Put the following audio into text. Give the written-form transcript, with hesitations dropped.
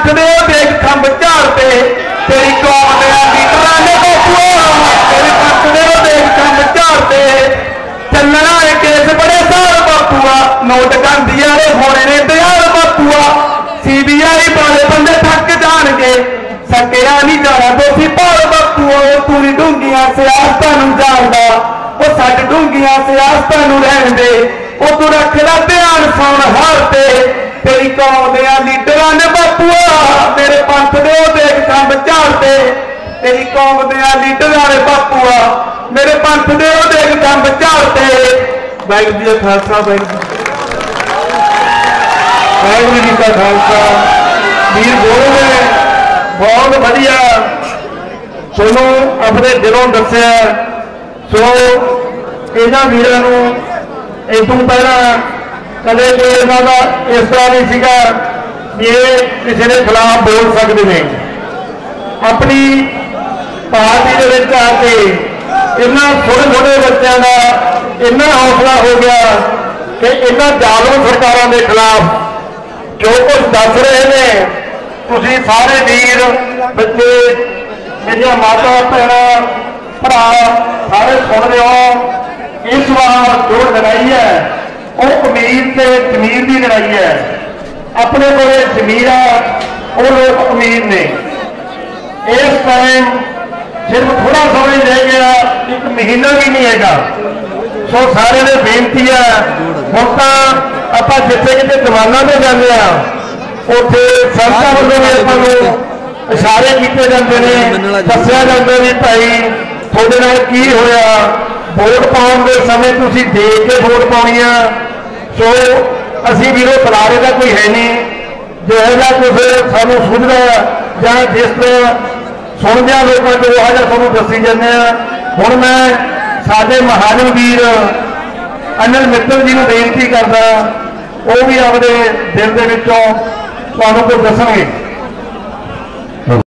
पंथ दे देख खंभ झाड़ते तेरी कौम दे लीडरां ने बापूआ तेरे पंथ दे देख खंभ झाड़ते चलना है केस बड़े साल बापूआ नोट गांधी वाले होने ने तैयार बापूआ CBI वाले बंदे थक जाणगे सकिया नहीं जाना दोषी भाल बापूआ तू नहीं डूंगियां सियासतां नूं जानदा वो सट डूंगियां सियासतां नूं रहण दे वो तू रख ला ध्यान सुण हार ते तेरी कौम दे लीडरां ने बापूआ तेरे पंथ दे देख खंभ झाड़ते तेरी कौम दे लीडरां ने बापूआ मेरे पंथ दे देख खंभ झाड़ते वाहिगुरू जी का खालसा वाहिगुरू जी का खालसा वीर बोल रहे बहुत वधिया सोनू अपने दिलों दस्सिया सो इन्हां वीरां नूं इतों पहला कदे कोई इन्हां दा इस तरह नहीं सीगा कि ये किसी के खिलाफ बोल सकते हैं अपनी पार्टी के विच आके इन्हां थोड़े थोड़े बच्चों का इन्ना हौसला हो गया कि इन्हां जालम सरकारों के खिलाफ जो कुछ दस रहे हैं तुसीं सारे वीर बच्चे मेरिया माता भैन भरा सारे सुन रहे हो इस बार जो लड़ाई है वो अमीर से जमीर की लड़ाई है अपने को जमीर है वो लोग अमीर ने इस टाइम सिर्फ थोड़ा समय रह गया एक महीना भी नहीं है सो सारे ने बेनती है हम तो आप जिथे कितने जमाना में जाते उत्थे संतां वालों इशारे किए जाते हैं दसिया जाता भी भाई थोड़े नाल की होया वोट पाने के समय तुसीं देख के वोट पाउणी आ सो असीं वीरों बुलारे का कोई है नहीं जो है कुछ सानूं सुझदा जां जिस तरह सुनदे लोगों को वह जिहा सानूं दसी जांदे आ हुण मैं साडे महान वीर अनिल मित्तल जी नूं बेनती करदा वो भी अपने दिल दे विचों तुहानूं कुछ दसणगे।